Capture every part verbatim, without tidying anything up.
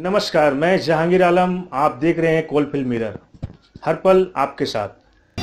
नमस्कार, मैं जहांगीर आलम। आप देख रहे हैं कोलफील्ड मिरर, हर पल आपके साथ।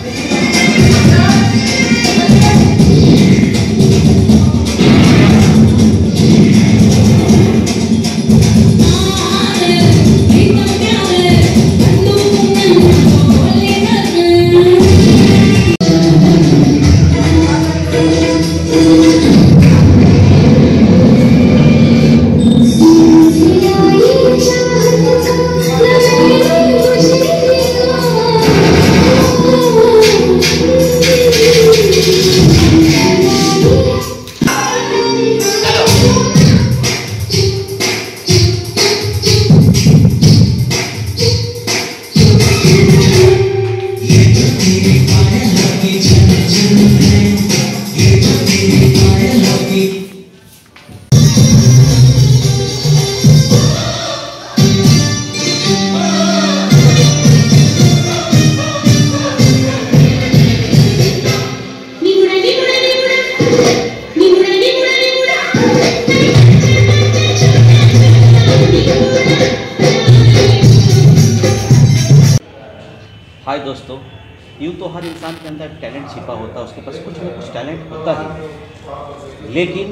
हाय दोस्तों, यूँ तो हर इंसान के अंदर टैलेंट छिपा होता है, उसके पास कुछ ना कुछ टैलेंट होता ही, लेकिन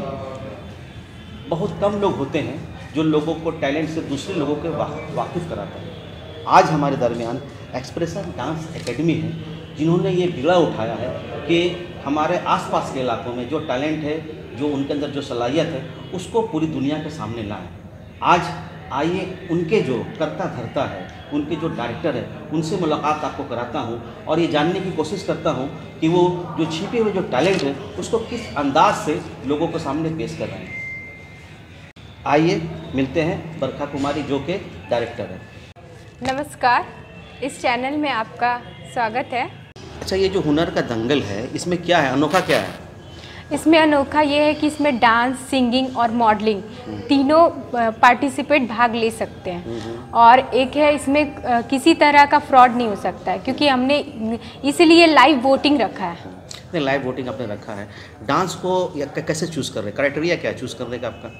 बहुत कम लोग होते हैं जो लोगों को टैलेंट से दूसरे लोगों के वा, वाकिफ़ कराते हैं। आज हमारे दरमियान एक्सप्रेशन डांस एकेडमी है, जिन्होंने ये बीड़ा उठाया है कि हमारे आसपास के इलाकों में जो टैलेंट है, जो उनके अंदर जो सलाहियत है, उसको पूरी दुनिया के सामने लाएँ। आज आइए उनके जो करता धरता है, उनके जो डायरेक्टर है, उनसे मुलाकात आपको कराता हूं और ये जानने की कोशिश करता हूं कि वो जो छिपे हुए जो टैलेंट है उसको किस अंदाज से लोगों को सामने पेश कर रहे हैं। आइए मिलते हैं बरखा कुमारी, जो कि डायरेक्टर है। नमस्कार, इस चैनल में आपका स्वागत है। अच्छा, ये जो हुनर का दंगल है, इसमें क्या है, अनोखा क्या है? इसमें अनोखा ये है कि इसमें डांस, सिंगिंग और मॉडलिंग तीनों पार्टिसिपेट भाग ले सकते हैं। और एक है, इसमें किसी तरह का फ्रॉड नहीं हो सकता है, क्योंकि हमने इसीलिए लाइव वोटिंग रखा है। नहीं, लाइव वोटिंग आपने रखा है। डांस को या कैसे चूज़ कर रहे हैं, क्राइटेरिया क्या है चूज़ करने का आपका?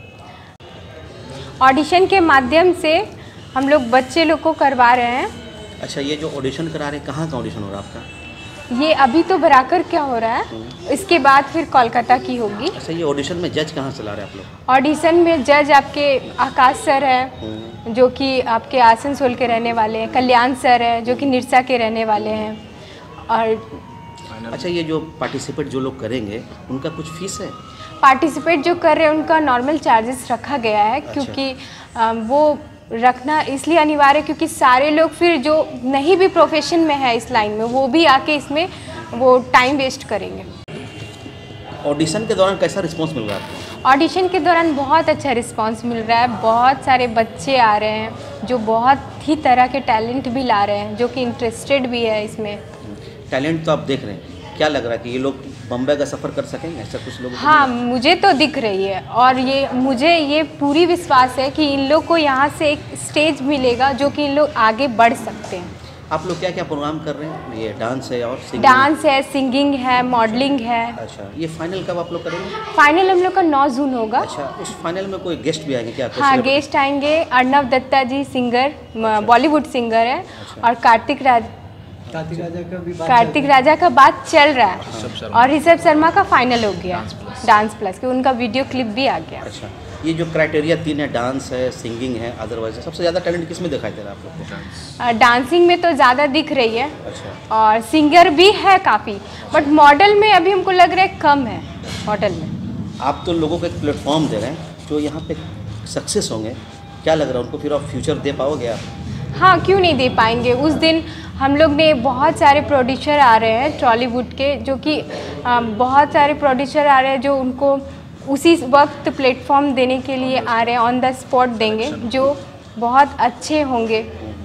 ऑडिशन के माध्यम से हम लोग बच्चे लोग को करवा रहे हैं। अच्छा, ये जो ऑडिशन करा रहे हैं, कहाँ का ऑडिशन हो रहा है आपका? ये अभी तो बराकर क्या हो रहा है, इसके बाद फिर कोलकाता की होगी। अच्छा, ये ऑडिशन में जज कहाँ से ला रहे हैं आप लोग? ऑडिशन में जज आपके आकाश सर है, जो कि आपके आसनसोल के रहने वाले हैं। कल्याण सर है, जो कि निरसा के रहने वाले हैं। और अच्छा, ये जो पार्टिसिपेट जो लोग करेंगे, उनका कुछ फीस है? पार्टिसिपेट जो कर रहे हैं उनका नॉर्मल चार्जेस रखा गया है। अच्छा। क्योंकि आ, वो रखना इसलिए अनिवार्य है क्योंकि सारे लोग फिर जो नहीं भी प्रोफेशन में है इस लाइन में, वो भी आके इसमें वो टाइम वेस्ट करेंगे। ऑडिशन के दौरान कैसा रिस्पांस मिल रहा है आपको? ऑडिशन के दौरान बहुत अच्छा रिस्पांस मिल रहा है। बहुत सारे बच्चे आ रहे हैं जो बहुत ही तरह के टैलेंट भी ला रहे हैं, जो कि इंटरेस्टेड भी है इसमें। टैलेंट तो आप देख रहे हैं, क्या लग रहा है कि ये लोग बम्बई का सफ़र कर सकेंगे, ऐसा कुछ लोग? हाँ, मुझे तो दिख रही है, और ये मुझे ये पूरी विश्वास है कि इन लोग को यहाँ से एक स्टेज मिलेगा जो कि इन लोग आगे बढ़ सकते हैं। आप लोग क्या क्या प्रोग्राम कर रहे हैं? ये डांस है और सिंगिंग? डांस है, सिंगिंग है, मॉडलिंग है। अच्छा, ये फाइनल कब आप लोग करेंगे? फाइनल हम लोग का नौ जून होगा। अच्छा, उस फाइनल में कोई गेस्ट भी आएंगे क्या? हाँ, गेस्ट आएंगे। Arnav Dutta ji singer, Bollywood singer है। और कार्तिक राज कार्तिक राजा का भी कार्तिक राजा का बात चल रहा है। हाँ। और ऋषभ शर्मा का फाइनल हो गया, डांस प्लस के उनका वीडियो क्लिप भी आ गया। अच्छा, ये जो क्राइटेरिया तीन है, डांस है, सिंगिंग है, अदरवाइज सबसे ज़्यादा टैलेंट किस में दिखाई दे रहा है आप लोग को? डांसिंग में तो ज़्यादा दिख रही है। अच्छा। और सिंगर भी है काफ़ी, बट मॉडल में अभी हमको लग रहा है कम है मॉडल में। आप तो लोगों को एक प्लेटफॉर्म दे रहे हैं जो यहाँ पे सक्सेस होंगे, क्या लग रहा है उनको फिर आप फ्यूचर दे पाओगे आप? हाँ, क्यों नहीं दे पाएंगे। उस दिन हम लोग ने बहुत सारे प्रोड्यूसर आ रहे हैं टॉलीवुड के, जो कि बहुत सारे प्रोड्यूसर आ रहे हैं जो उनको उसी वक्त प्लेटफॉर्म देने के लिए आ रहे हैं, ऑन द स्पॉट देंगे, जो बहुत अच्छे होंगे।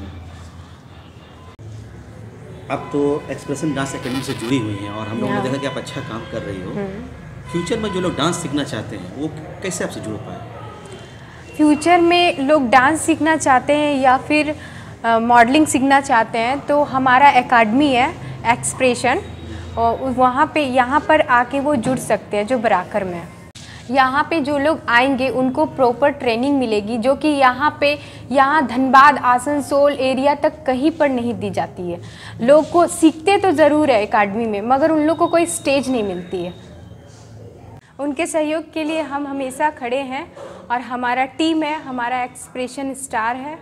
आप तो एक्सप्रेशन डांस एकेडमी से जुड़ी हुई हैं और हम लोगों ने देखा कि आप अच्छा काम कर रही हो। फ्यूचर में जो लोग डांस सीखना चाहते हैं वो कैसे आपसे जुड़ पाए? फ्यूचर में लोग डांस सीखना चाहते हैं या फिर मॉडलिंग uh, सीखना चाहते हैं, तो हमारा एकेडमी है एक्सप्रेशन, और वहाँ पे यहाँ पर आके वो जुड़ सकते हैं, जो बराकर में है। यहाँ पे जो लोग आएंगे उनको प्रॉपर ट्रेनिंग मिलेगी, जो कि यहाँ पे यहाँ धनबाद आसनसोल एरिया तक कहीं पर नहीं दी जाती है। लोग को सीखते तो ज़रूर है एकेडमी में, मगर उन लोग को कोई स्टेज नहीं मिलती है। उनके सहयोग के लिए हम हमेशा खड़े हैं और हमारा टीम है, हमारा एक्सप्रेशन स्टार है।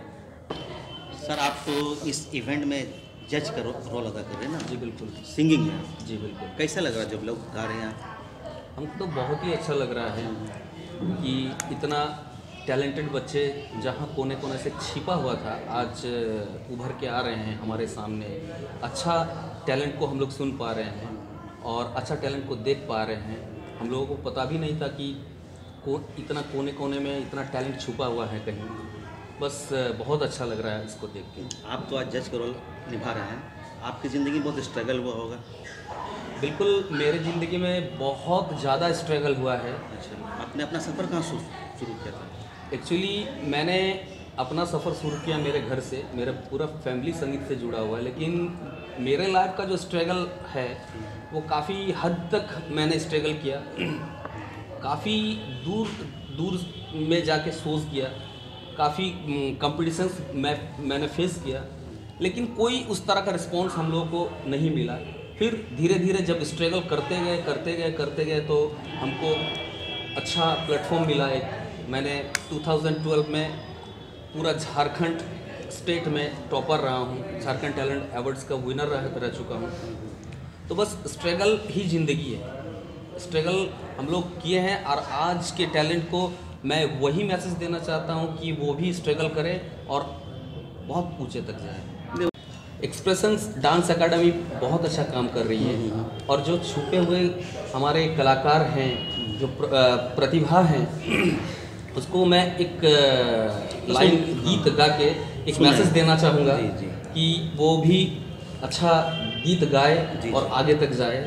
सर आप तो इस इवेंट में जज का रोल अदा कर रहे हैं ना? जी बिल्कुल। सिंगिंग में जी बिल्कुल। कैसा लग रहा है जब लोग गा रहे हैं? हमको तो बहुत ही अच्छा लग रहा है कि इतना टैलेंटेड बच्चे जहाँ कोने कोने से छिपा हुआ था आज उभर के आ रहे हैं हमारे सामने। अच्छा टैलेंट को हम लोग सुन पा रहे हैं और अच्छा टैलेंट को देख पा रहे हैं। हम लोगों को पता भी नहीं था कि को इतना कोने कोने में इतना टैलेंट छुपा हुआ है कहीं। बस बहुत अच्छा लग रहा है इसको देख के। आप तो आज जज का रोल निभा रहे हैं, आपकी ज़िंदगी में बहुत स्ट्रगल हुआ होगा। बिल्कुल, मेरे ज़िंदगी में बहुत ज़्यादा स्ट्रगल हुआ है। अच्छा, आपने अपना सफ़र कहाँ शुरू किया था? एक्चुअली मैंने अपना सफ़र शुरू किया मेरे घर से। मेरा पूरा फैमिली संगीत से जुड़ा हुआ है, लेकिन मेरे लाइफ का जो स्ट्रगल है वो काफ़ी हद तक मैंने स्ट्रगल किया। काफ़ी दूर दूर में जाके शोज़ किया, काफ़ी कंपटीशंस मैं मैंने फेस किया, लेकिन कोई उस तरह का रिस्पॉन्स हम लोगों को नहीं मिला। फिर धीरे धीरे जब स्ट्रगल करते गए करते गए करते गए तो हमको अच्छा प्लेटफॉर्म मिला एक। मैंने दो हज़ार बारह में पूरा झारखंड स्टेट में टॉपर रहा हूँ, झारखंड टैलेंट अवार्ड्स का विनर रह रह चुका हूँ। तो बस स्ट्रगल ही ज़िंदगी है, स्ट्रगल हम लोग किए हैं और आज के टैलेंट को मैं वही मैसेज देना चाहता हूँ कि वो भी स्ट्रगल करें और बहुत ऊंचे तक जाए। एक्सप्रेशंस डांस एकेडमी बहुत अच्छा काम कर रही है और जो छुपे हुए हमारे कलाकार हैं, जो प्रतिभा हैं, उसको मैं एक लाइन गीत गा के एक मैसेज देना चाहूँगा कि वो भी अच्छा गीत गाए और आगे तक जाए।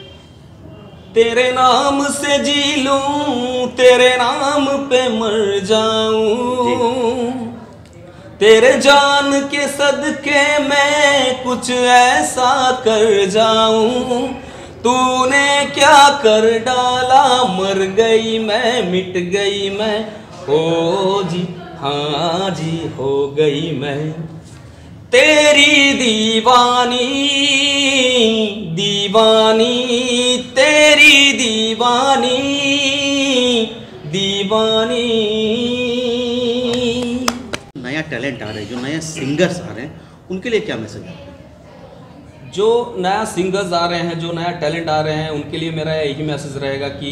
तेरे नाम से जी लूं, तेरे नाम पे मर जाऊं, तेरे जान के सदके मैं कुछ ऐसा कर जाऊं। तूने क्या कर डाला, मर गई मैं, मिट गई मैं, हो जी हाँ जी हो गई मैं। तेरी दीवानी दीवानी, तेरी दीवानी दीवानी। नया टैलेंट आ रहे हैं, जो नए सिंगर्स आ रहे हैं, उनके लिए क्या मैसेज है? जो नया सिंगर्स आ रहे हैं, जो नया टैलेंट आ रहे हैं, उनके लिए मेरा यही मैसेज रहेगा कि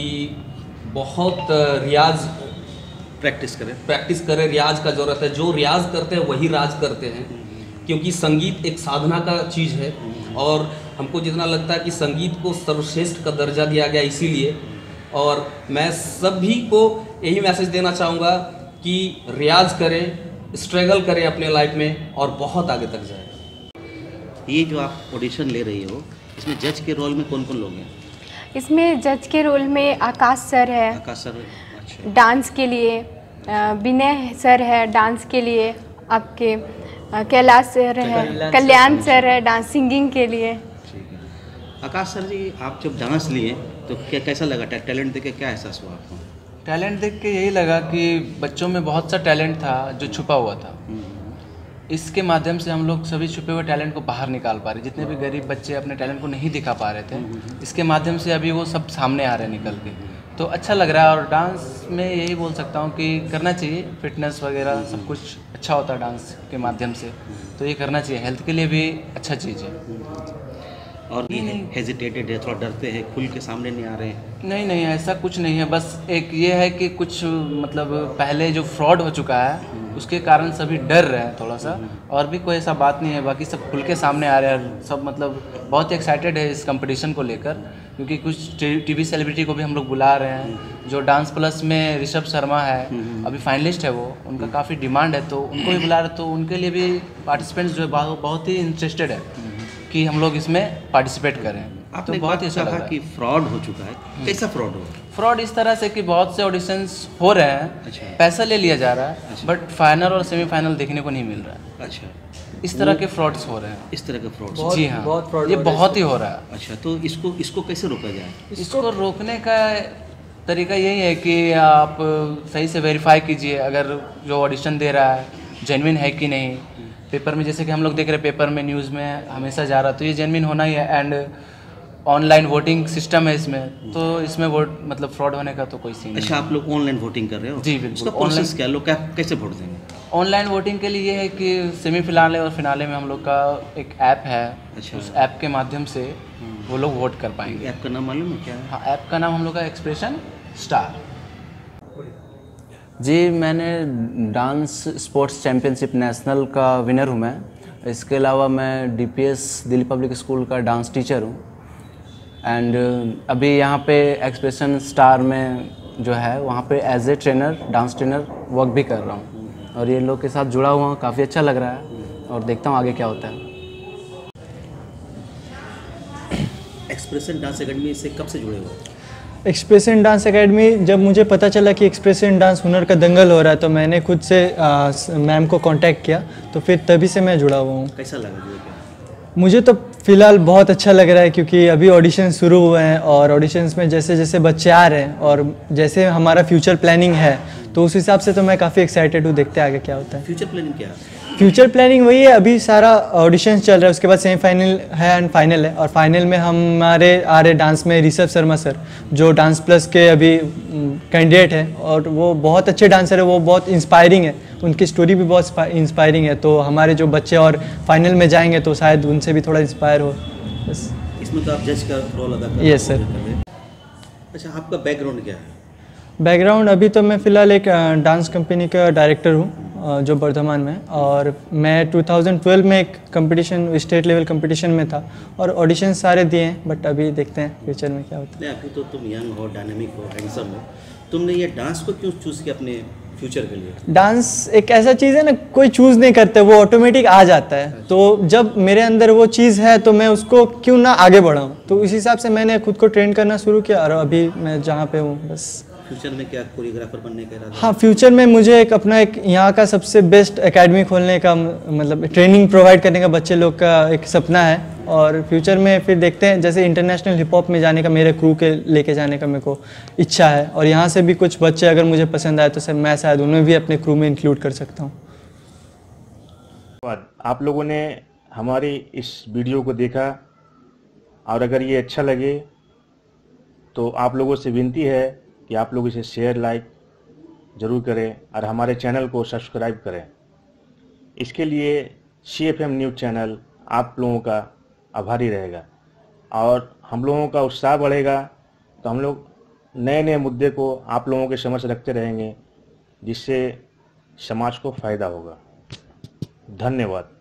बहुत रियाज प्रैक्टिस करें प्रैक्टिस करें रियाज का ज़रूरत है। जो रियाज करते हैं वही राज करते हैं, क्योंकि संगीत एक साधना का चीज़ है और हमको जितना लगता है कि संगीत को सर्वश्रेष्ठ का दर्जा दिया गया इसीलिए। और मैं सभी को यही मैसेज देना चाहूँगा कि रियाज करें, स्ट्रगल करें अपने लाइफ में और बहुत आगे तक जाएं। ये जो आप ऑडिशन ले रही हो, इसमें जज के रोल में कौन कौन लोग हैं? इसमें जज के रोल में आकाश सर है, आकाश सर, अच्छा, डांस के लिए विनय सर है, डांस के लिए आपके कैलाश सर है, कल्याण सर है डांस सिंगिंग के लिए। ठीक है। आकाश सर जी, आप जब डांस लिए तो क्या कैसा लगा? टैलेंट देख के क्या एहसास हुआ आपको? टैलेंट देख के यही लगा कि बच्चों में बहुत सा टैलेंट था जो छुपा हुआ था। इसके माध्यम से हम लोग सभी छुपे हुए टैलेंट को बाहर निकाल पा रहे। जितने भी गरीब बच्चे अपने टैलेंट को नहीं दिखा पा रहे थे, इसके माध्यम से अभी वो सब सामने आ रहे हैं निकल के। तो अच्छा लग रहा है। और डांस में यही बोल सकता हूँ कि करना चाहिए, फिटनेस वगैरह सब कुछ अच्छा होता है डांस के माध्यम से, तो ये करना चाहिए, हेल्थ के लिए भी अच्छा चीज़ है। और ये हेजिटेटेड है, थोड़ा डरते हैं, खुल के सामने नहीं आ रहे हैं? नहीं नहीं, ऐसा कुछ नहीं है। बस एक ये है कि कुछ मतलब पहले जो फ्रॉड हो चुका है उसके कारण सभी डर रहे हैं थोड़ा सा, और भी कोई ऐसा बात नहीं है। बाकी सब खुल के सामने आ रहे हैं, सब मतलब बहुत एक्साइटेड है इस कंपटीशन को लेकर, क्योंकि कुछ टीवी सेलिब्रिटी को भी हम लोग बुला रहे हैं। जो डांस प्लस में ऋषभ शर्मा है, अभी फाइनलिस्ट है वो, उनका काफ़ी डिमांड है, तो उनको भी बुला रहे। तो उनके लिए भी पार्टिसिपेंट्स जो है बहुत ही इंटरेस्टेड है कि हम लोग इसमें पार्टिसिपेट करें। आपने तो बहुत ही अच्छा कहा कि फ्रॉड हो चुका है, कैसा फ्रॉड हो? फ्रॉड इस तरह से कि बहुत से ऑडिशंस हो रहे हैं, अच्छा, पैसा ले लिया जा रहा है, अच्छा, बट फाइनल और सेमीफाइनल देखने को नहीं मिल रहा है। अच्छा, इस तरह के फ्रॉड्स हो रहे हैं। इस तरह के फ्रॉड? जी हाँ, बहुत ये बहुत ही हो रहा है। अच्छा, तो इसको इसको कैसे रोका जाए? इसको रोकने का तरीका यही है कि आप सही से वेरीफाई कीजिए अगर जो ऑडिशन दे रहा है जेन्युइन है कि नहीं। पेपर में जैसे कि हम लोग देख रहे हैं, पेपर में न्यूज़ में हमेशा जा रहा, तो ये जेन्युइन होना ही है। एंड ऑनलाइन वोटिंग सिस्टम है इसमें, तो इसमें वोट मतलब फ्रॉड होने का तो कोई सीन नहीं। अच्छा, आप लोग ऑनलाइन वोटिंग कर रहे हो? जी बिल्कुल। उसका प्रोसेस क्या, लोग क्या कैसे वोट देंगे? ऑनलाइन वोटिंग के लिए ये है कि सेमीफिनाले और फिनाले में हम लोग का एक ऐप है। अच्छा। उस ऐप के माध्यम से वो लोग वोट कर पाएंगे। ऐप का नाम मालूम है क्या है? हाँ, ऐप का नाम हम लोग का एक्सप्रेशन स्टार। जी, मैंने डांस स्पोर्ट्स चैम्पियनशिप नेशनल का विनर हूँ मैं। इसके अलावा मैं डीपीएस दिल्ली पब्लिक स्कूल का डांस टीचर हूँ। एंड अभी यहाँ पे एक्सप्रेशन स्टार में जो है वहाँ पे as a trainer, dance trainer work भी कर रहा हूँ और ये लोग के साथ जुड़ा हुआ हूँ। काफ़ी अच्छा लग रहा है और देखता हूँ आगे क्या होता है। एक्सप्रेशन डांस एकेडमी से कब से जुड़े हो? एक्सप्रेशन डांस एकेडमी, जब मुझे पता चला कि एक्सप्रेशन डांस हुनर का दंगल हो रहा है तो मैंने खुद से मैम को कांटेक्ट किया, तो फिर तभी से मैं जुड़ा हुआ हूँ। कैसा लगा जुड़ के? मुझे तो फ़िलहाल बहुत अच्छा लग रहा है क्योंकि अभी ऑडिशन शुरू हुए हैं और ऑडिशंस में जैसे जैसे बच्चे आ रहे हैं और जैसे हमारा फ्यूचर प्लानिंग है तो उस हिसाब से तो मैं काफ़ी एक्साइटेड हूँ। देखते हैं आगे क्या होता है। फ्यूचर प्लानिंग क्या है? फ्यूचर प्लानिंग वही है, अभी सारा ऑडिशन चल रहा है, उसके बाद सेमीफाइनल है एंड फाइनल है। और फाइनल में हमारे आ रहे डांस में ऋषभ शर्मा सर, जो डांस प्लस के अभी कैंडिडेट हैं और वो बहुत अच्छे डांसर है, वो बहुत इंस्पायरिंग है, उनकी स्टोरी भी बहुत इंस्पायरिंग है। तो हमारे जो बच्चे और फाइनल में जाएंगे तो शायद उनसे भी थोड़ा इंस्पायर हो। बस इसमें तो आप जज का रोल अदा कर रहे हो। Yes sir. अच्छा, आपका बैकग्राउंड क्या है? बैकग्राउंड अभी तो मैं फ़िलहाल एक डांस कंपनी का डायरेक्टर हूँ जो वर्धमान में, और मैं दो हज़ार बारह में एक कंपटीशन, स्टेट लेवल कंपटीशन में था और ऑडिशन सारे दिए हैं, बट अभी देखते हैं फ्यूचर में क्या होता है। नहीं, अभी तो तुम यंग हो, डायनेमिक हो, हैंडसम हो, तुमने ये डांस को क्यों चूज़ किया अपने फ्यूचर के लिए? डांस एक ऐसा चीज़ है ना, कोई चूज़ नहीं करते, वो ऑटोमेटिक आ जाता है। तो जब मेरे अंदर वो चीज़ है तो मैं उसको क्यों ना आगे बढ़ाऊँ, तो इस हिसाब से मैंने खुद को ट्रेन करना शुरू किया और अभी मैं जहाँ पे हूँ बस। फ्यूचर में क्या कोरियोग्राफर बनने का इरादा? हाँ, फ्यूचर में मुझे एक अपना एक यहाँ का सबसे बेस्ट एकेडमी खोलने का, मतलब ट्रेनिंग प्रोवाइड करने का बच्चे लोग का एक सपना है। और फ्यूचर में फिर देखते हैं, जैसे इंटरनेशनल हिप हॉप में जाने का, मेरे क्रू के लेके जाने का मेरे को इच्छा है। और यहाँ से भी कुछ बच्चे अगर मुझे पसंद आए तो सर मैं शायद उन्हें भी अपने क्रू में इंक्लूड कर सकता हूँ। आप लोगों ने हमारी इस वीडियो को देखा और अगर ये अच्छा लगे तो आप लोगों से विनती है कि आप लोग इसे शेयर, लाइक ज़रूर करें और हमारे चैनल को सब्सक्राइब करें। इसके लिए C F M news channel आप लोगों का आभारी रहेगा और हम लोगों का उत्साह बढ़ेगा, तो हम लोग नए नए मुद्दे को आप लोगों के समक्ष रखते रहेंगे, जिससे समाज को फ़ायदा होगा। धन्यवाद।